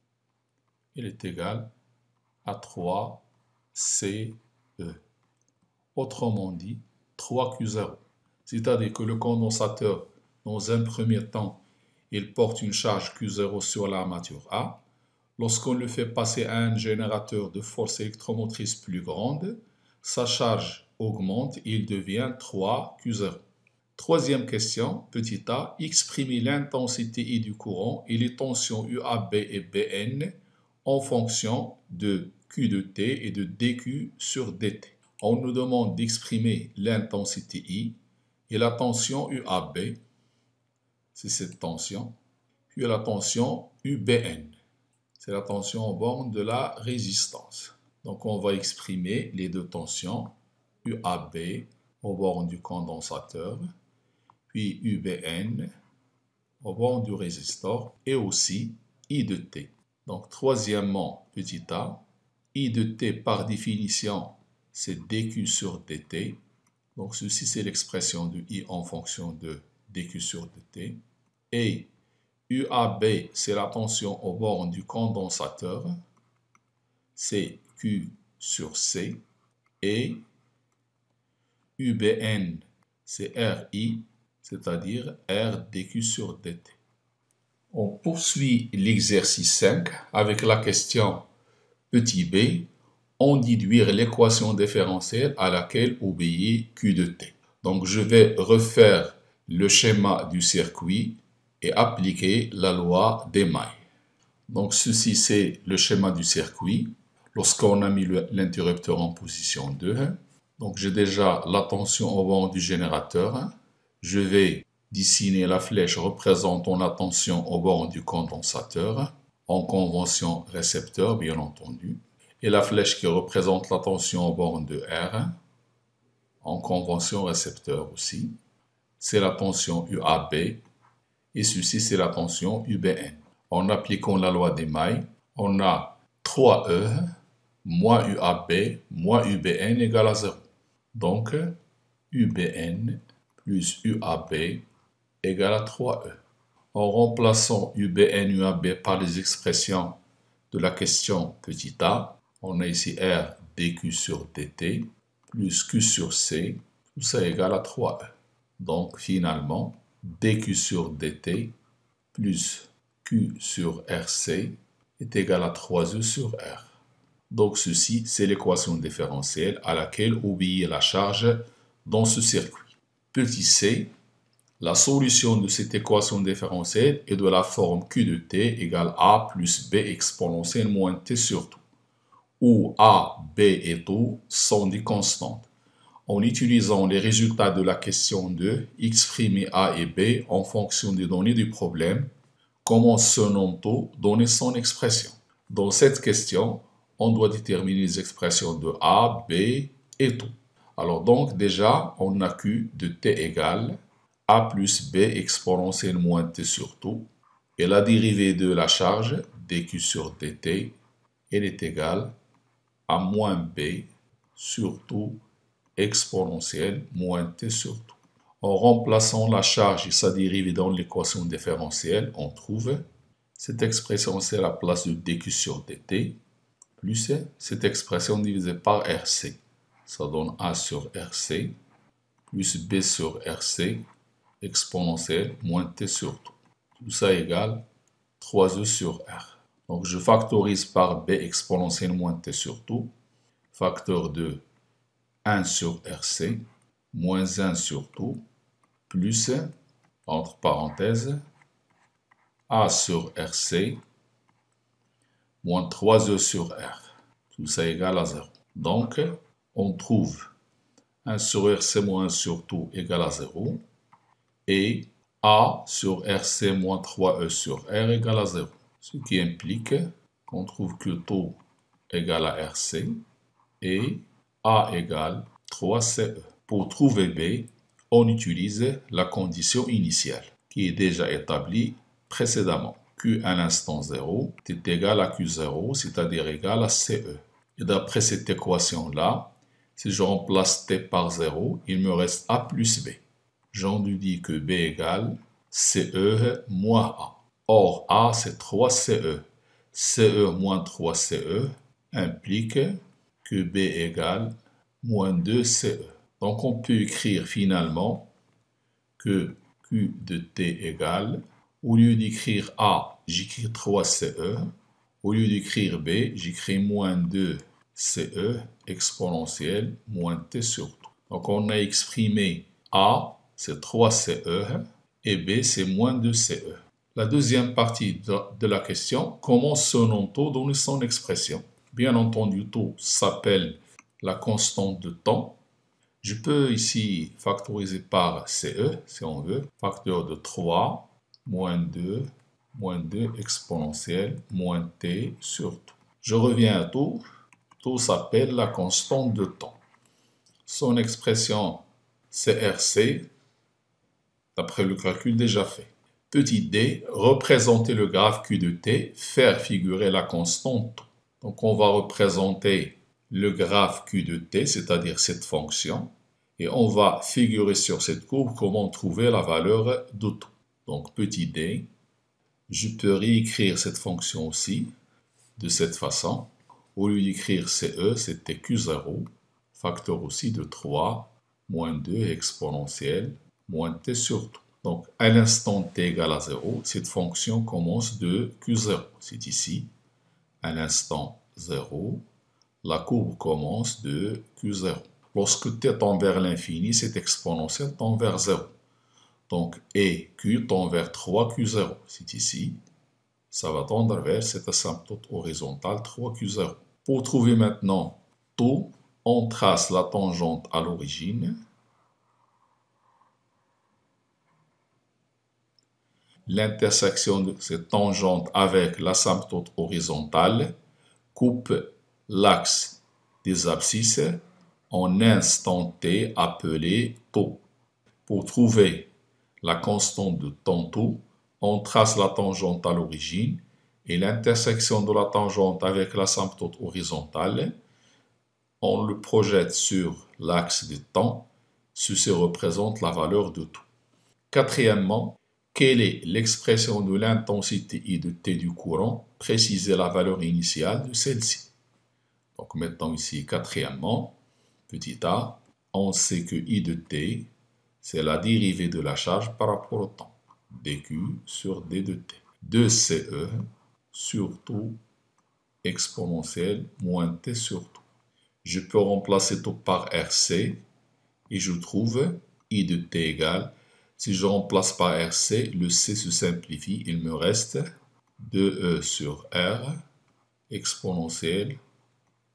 il est égal à trois C E. Autrement dit, trois Q zéro. C'est-à-dire que le condensateur, dans un premier temps, il porte une charge Q zéro sur l'armature A. Lorsqu'on le fait passer à un générateur de force électromotrice plus grande, sa charge augmente et il devient trois Q zéro. Troisième question, petit a, exprimer l'intensité I du courant et les tensions U A B et B N en fonction de Q de T et de D Q sur D T. On nous demande d'exprimer l'intensité I et la tension U A B, c'est cette tension, puis la tension U B N, c'est la tension en borne de la résistance. Donc on va exprimer les deux tensions, U A B aux bornes du condensateur, puis U B N aux bornes du résistor, et aussi I de T. Donc troisièmement, petit a, I de T par définition, c'est D Q sur D T. Donc ceci c'est l'expression de I en fonction de D Q sur D T. Et U A B, c'est la tension aux bornes du condensateur, c'est Q sur C. Et U B N, c'est R I, c'est-à-dire R D Q sur D T. On poursuit l'exercice cinq avec la question petit b, on déduire l'équation différentielle à laquelle obéit Q de T. Donc je vais refaire le schéma du circuit et appliquer la loi des mailles. Donc ceci c'est le schéma du circuit lorsqu'on a mis l'interrupteur en position deux. Donc j'ai déjà la tension au borne du générateur. Je vais dessiner la flèche représentant la tension au borne du condensateur en convention récepteur bien entendu. Et la flèche qui représente la tension au borne de R en convention récepteur aussi. C'est la tension U A B et ceci c'est la tension U B N. En appliquant la loi des mailles, on a trois E moins U A B moins U B N égale à zéro. Donc U B N plus U A B égale à trois E. En remplaçant U B N, U A B par les expressions de la question petit a, on a ici R dQ sur dt plus Q sur C, tout ça égale à trois E. Donc finalement, dQ sur dt plus Q sur R C est égal à trois E sur R. Donc ceci, c'est l'équation différentielle à laquelle obéit la charge dans ce circuit. Petit c, la solution de cette équation différentielle est de la forme Q de T égale A plus B exponentielle moins T sur tout. où A, B et tout sont des constantes. En utilisant les résultats de la question deux, exprimer A et B en fonction des données du problème, comment ce nombre donner son expression. Dans cette question, on doit déterminer les expressions de A, B et tout. Alors donc déjà, on a Q de T égale A plus B exponentielle moins T sur tout. Et la dérivée de la charge, dQ sur dt, elle est égale à moins B sur tout exponentielle moins T sur tout. En remplaçant la charge et sa dérivée dans l'équation différentielle, on trouve cette expression, c'est la place de dQ sur dt, plus cette expression divisée par R C. Ça donne A sur R C, plus B sur R C, exponentielle moins T sur tout. Tout ça égale trois E sur R. Donc je factorise par B exponentielle moins T sur tout. Facteur de un sur R C, moins un sur tout, plus, entre parenthèses, A sur R C, moins trois E sur R. Tout ça égale à zéro. Donc, on trouve un sur R C moins un sur tout égale à zéro. Et A sur R C moins trois E sur R égale à zéro. Ce qui implique qu'on trouve que tout égale à R C et A égale trois C E. Pour trouver B, on utilise la condition initiale qui est déjà établie précédemment. Q à l'instant zéro est égal à Q zéro, c'est-à-dire égal à C E. Et d'après cette équation-là, si je remplace T par zéro, il me reste A plus B. J'en déduis que B égale C E moins A. Or, A, c'est trois C E. C E moins trois C E implique que B égale moins deux C E. Donc, on peut écrire finalement que Q de T égale, au lieu d'écrire A, j'écris trois C E. Au lieu d'écrire B, j'écris moins deux C E exponentielle moins T sur tout. Donc, on a exprimé A, c'est trois C E, et B, c'est moins deux C E. La deuxième partie de la question, comment ce nombre donne son expression? Bien entendu, taux s'appelle la constante de temps. Je peux ici factoriser par C E, si on veut. Facteur de trois, moins deux, moins deux exponentielle, moins T sur tout. Je reviens à taux. Taux s'appelle la constante de temps. Son expression, c'est R C, d'après le calcul déjà fait. Petit d, représenter le graphe Q de T, faire figurer la constante. Donc on va représenter le graphe Q de T, c'est-à-dire cette fonction, et on va figurer sur cette courbe comment trouver la valeur de tout. Donc petit d, je peux réécrire cette fonction aussi de cette façon. Au lieu d'écrire C E, c'était Q zéro, facteur aussi de trois, moins deux exponentielle, moins T sur tout. Donc, à l'instant t égale à zéro, cette fonction commence de Q zéro. C'est ici. À l'instant zéro, la courbe commence de Q zéro. Lorsque t tend vers l'infini, cette exponentielle tend vers zéro. Donc, et Q tend vers trois Q zéro. C'est ici. Ça va tendre vers cette asymptote horizontale trois Q zéro. Pour trouver maintenant taux, on trace la tangente à l'origine. L'intersection de cette tangente avec l'asymptote horizontale coupe l'axe des abscisses en instant t appelé taux. Pour trouver la constante de tantôt, on trace la tangente à l'origine et l'intersection de la tangente avec l'asymptote horizontale, on le projette sur l'axe du temps. Ceci représente la valeur de tout. Quatrièmement, quelle est l'expression de l'intensité I de T du courant? Préciser la valeur initiale de celle-ci. Donc maintenant ici, quatrièmement, petit a, on sait que I de T, c'est la dérivée de la charge par rapport au temps. dQ sur D de T. deux C E sur tout exponentielle moins T sur tout. Je peux remplacer tout par R C et je trouve I de T égale. Si je remplace par R C, le C se simplifie. Il me reste deux E sur R exponentielle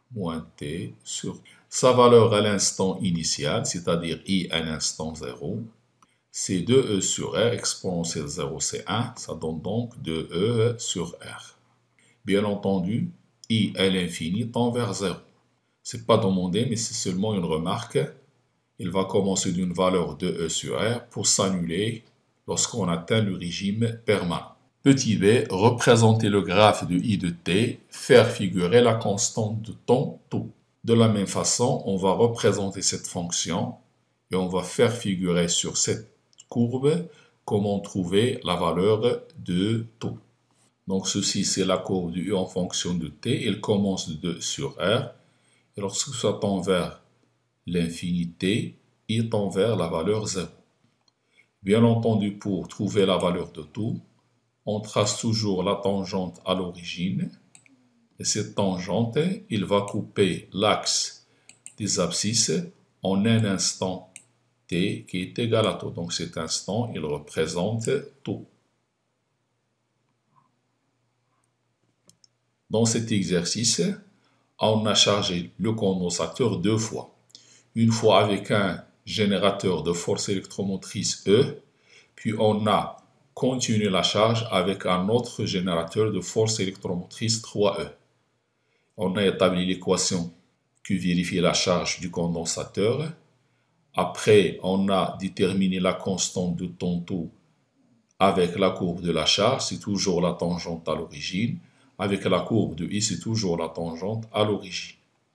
moins T sur sa valeur à l'instant initial, c'est-à-dire I à l'instant zéro. C'est deux E sur R exponentielle zéro, c'est un. Ça donne donc deux E sur R. Bien entendu, I à l'infini tend vers zéro. Ce n'est pas demandé, mais c'est seulement une remarque. Il va commencer d'une valeur de E sur R pour s'annuler lorsqu'on atteint le régime permanent. Petit b, représenter le graphe de I de t, faire figurer la constante de temps tout. De la même façon, on va représenter cette fonction et on va faire figurer sur cette courbe comment trouver la valeur de tout. Donc ceci, c'est la courbe de U en fonction de t. Il commence de deux sur R. Et lorsque ça tend vers l'infinité, il tend vers la valeur zéro. Bien entendu, pour trouver la valeur de tout, on trace toujours la tangente à l'origine. Et cette tangente, il va couper l'axe des abscisses en un instant t qui est égal à tout. Donc cet instant, il représente tout. Dans cet exercice, on a chargé le condensateur deux fois. Une fois avec un générateur de force électromotrice E, puis on a continué la charge avec un autre générateur de force électromotrice trois E. On a établi l'équation qui vérifie la charge du condensateur. Après, on a déterminé la constante de temps tout avec la courbe de la charge, c'est toujours la tangente à l'origine. Avec la courbe de I, c'est toujours la tangente à l'origine.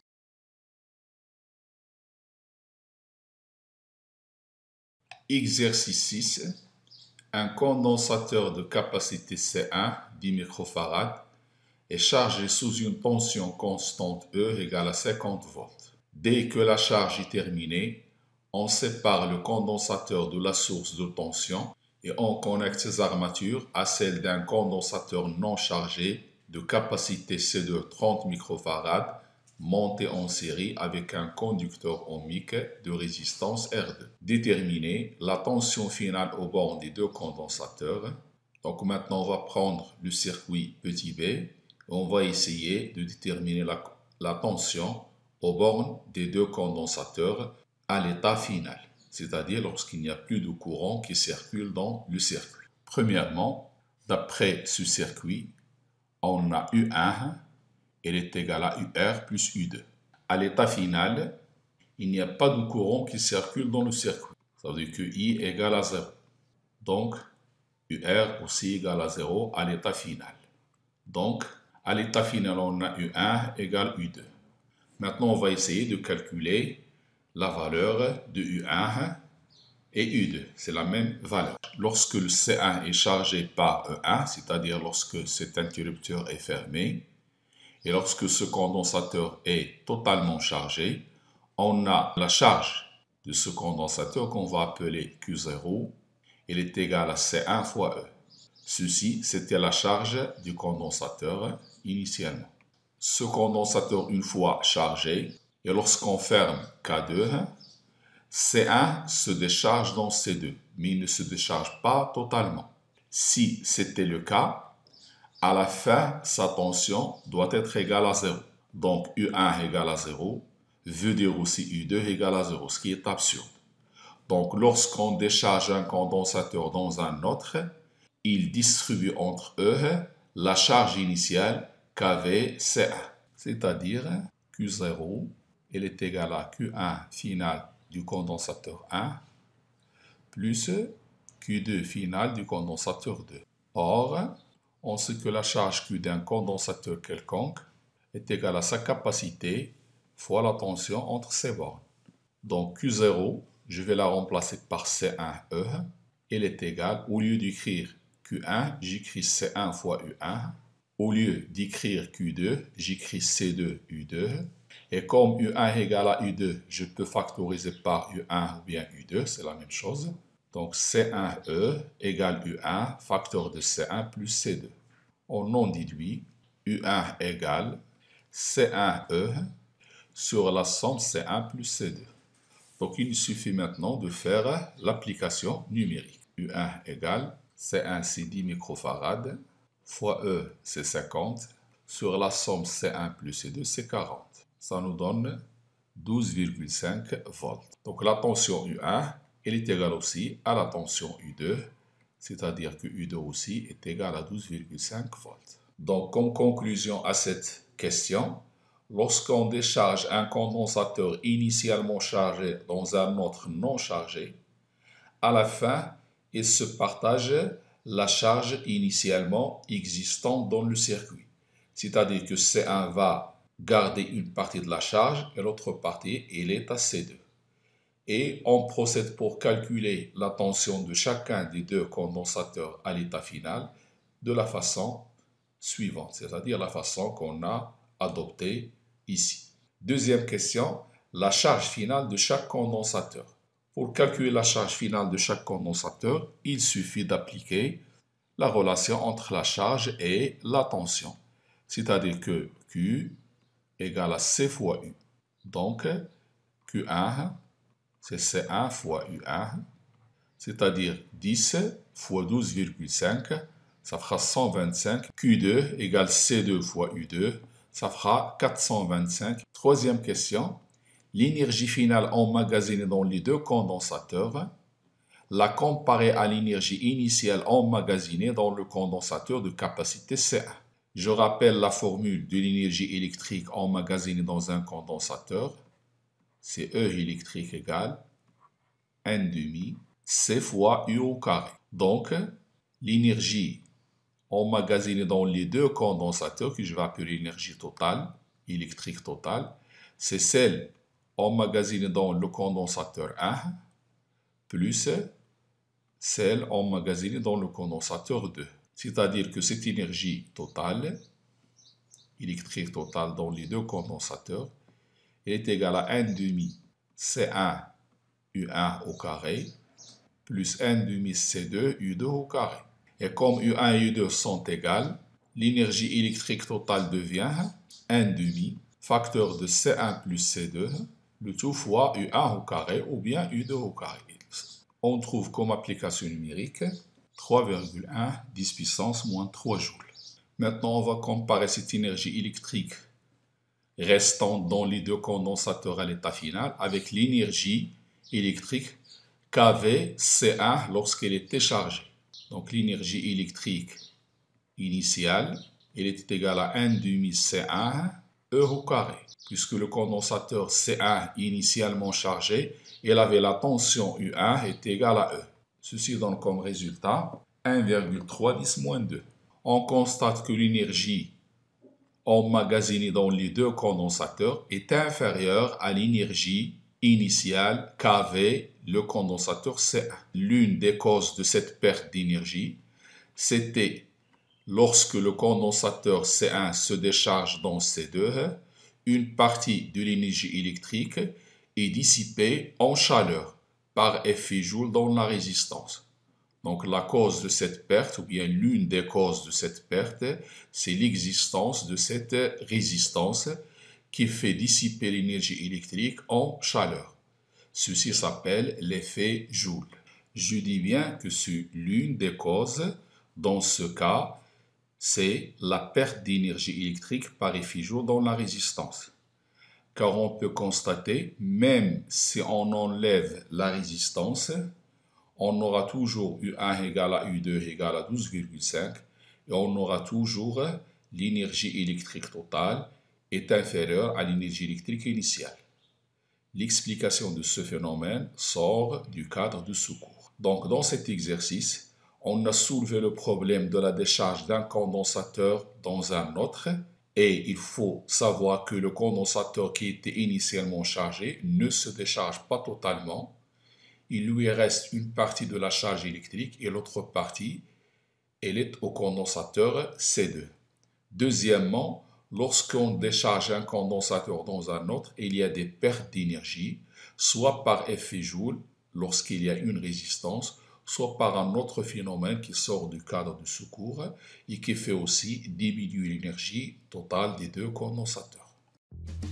Exercice six. Un condensateur de capacité C un, dix microfarads, est chargé sous une tension constante E égale à cinquante volts. Dès que la charge est terminée, on sépare le condensateur de la source de tension et on connecte ses armatures à celle d'un condensateur non chargé de capacité C deux trente microfarads monté en série avec un conducteur ohmique de résistance R deux. Déterminer la tension finale aux bornes des deux condensateurs. Donc maintenant on va prendre le circuit petit b et on va essayer de déterminer la, la tension aux bornes des deux condensateurs à l'état final, c'est-à-dire lorsqu'il n'y a plus de courant qui circule dans le circuit. Premièrement, d'après ce circuit, on a U un, elle est égale à U R plus U deux. À l'état final, il n'y a pas de courant qui circule dans le circuit. Ça veut dire que I égale à zéro. Donc, U R aussi égale à zéro à l'état final. Donc, à l'état final, on a U un égale U deux. Maintenant, on va essayer de calculer la valeur de U un et U deux. C'est la même valeur. Lorsque le C un est chargé par E un, c'est-à-dire lorsque cet interrupteur est fermé, et lorsque ce condensateur est totalement chargé, on a la charge de ce condensateur qu'on va appeler Q zéro. Elle est égale à C un fois E. Ceci, c'était la charge du condensateur initialement. Ce condensateur, une fois chargé, et lorsqu'on ferme K deux, C un se décharge dans C deux, mais il ne se décharge pas totalement. Si c'était le cas, à la fin, sa tension doit être égale à zéro. Donc U un égale à zéro veut dire aussi U deux égale à zéro, ce qui est absurde. Donc lorsqu'on décharge un condensateur dans un autre, il distribue entre eux la charge initiale qu'avait C un. C'est-à-dire Q zéro, elle est égale à Q un final du condensateur un plus Q deux final du condensateur deux. Or, on sait que la charge Q d'un condensateur quelconque est égale à sa capacité fois la tension entre ses bornes. Donc Q zéro, je vais la remplacer par C un E. Elle est égale, au lieu d'écrire Q un, j'écris C un fois U un. Au lieu d'écrire Q deux, j'écris C deux U deux. Et comme U un égale à U deux, je peux factoriser par U un ou bien U deux, c'est la même chose. Donc C un E égale U un, facteur de C un plus C deux. On en déduit U un égale C un E sur la somme C un plus C deux. Donc il suffit maintenant de faire l'application numérique. U un égale C un c'est dix microfarads fois E c'est cinquante sur la somme C un plus C deux c'est quarante. ça nous donne douze virgule cinq volts. Donc la tension U un, elle est égale aussi à la tension U deux, c'est-à-dire que U deux aussi est égal à douze virgule cinq volts. Donc comme conclusion à cette question, lorsqu'on décharge un condensateur initialement chargé dans un autre non chargé, à la fin, il se partage la charge initialement existante dans le circuit. C'est-à-dire que C un va garder une partie de la charge et l'autre partie, elle est à C deux. Et on procède pour calculer la tension de chacun des deux condensateurs à l'état final de la façon suivante, c'est-à-dire la façon qu'on a adoptée ici. Deuxième question, la charge finale de chaque condensateur. Pour calculer la charge finale de chaque condensateur, il suffit d'appliquer la relation entre la charge et la tension. C'est-à-dire que Q égale à C fois U. Donc, Q un, c'est C un fois U un, c'est-à-dire dix fois douze virgule cinq, ça fera cent vingt-cinq. Q deux égale C deux fois U deux, ça fera quatre cent vingt-cinq. Troisième question, l'énergie finale emmagasinée dans les deux condensateurs, la comparer à l'énergie initiale emmagasinée dans le condensateur de capacité C un. Je rappelle la formule de l'énergie électrique emmagasinée dans un condensateur. C'est E électrique égale N demi C fois U au carré. Donc, l'énergie emmagasinée dans les deux condensateurs, que je vais appeler l'énergie totale, électrique totale, c'est celle emmagasinée dans le condensateur un, plus celle emmagasinée dans le condensateur deux. C'est-à-dire que cette énergie totale, électrique totale dans les deux condensateurs, est égale à N demi C un U un au carré, plus N demi C deux U deux au carré. Et comme U un et U deux sont égales, l'énergie électrique totale devient N demi, facteur de C un plus C deux, le tout fois U un au carré ou bien U deux au carré. On trouve comme application numérique trois virgule un dix puissance moins trois joules. Maintenant, on va comparer cette énergie électrique restante dans les deux condensateurs à l'état final avec l'énergie électrique qu'avait C un lorsqu'elle était chargée. Donc l'énergie électrique initiale, elle était égale à N demi C un E au carré. Puisque le condensateur C un initialement chargé, il avait la tension U un est égale à E. Ceci donne comme résultat un virgule trois dix moins deux. On constate que l'énergie emmagasinée dans les deux condensateurs est inférieure à l'énergie initiale qu'avait le condensateur C un. L'une des causes de cette perte d'énergie, c'était lorsque le condensateur C un se décharge dans C deux, une partie de l'énergie électrique est dissipée en chaleur par effet Joule dans la résistance. Donc la cause de cette perte, ou bien l'une des causes de cette perte, c'est l'existence de cette résistance qui fait dissiper l'énergie électrique en chaleur. Ceci s'appelle l'effet Joule. Je dis bien que c'est l'une des causes. Dans ce cas, c'est la perte d'énergie électrique par effet Joule dans la résistance. Car on peut constater, même si on enlève la résistance, on aura toujours U un égale à U deux égale à douze virgule cinq et on aura toujours l'énergie électrique totale est inférieure à l'énergie électrique initiale. L'explication de ce phénomène sort du cadre de secours. Donc dans cet exercice, on a soulevé le problème de la décharge d'un condensateur dans un autre et il faut savoir que le condensateur qui était initialement chargé ne se décharge pas totalement. Il lui reste une partie de la charge électrique et l'autre partie, elle est au condensateur C deux. Deuxièmement, lorsqu'on décharge un condensateur dans un autre, il y a des pertes d'énergie, soit par effet Joule, lorsqu'il y a une résistance, soit par un autre phénomène qui sort du cadre du secours et qui fait aussi diminuer l'énergie totale des deux condensateurs.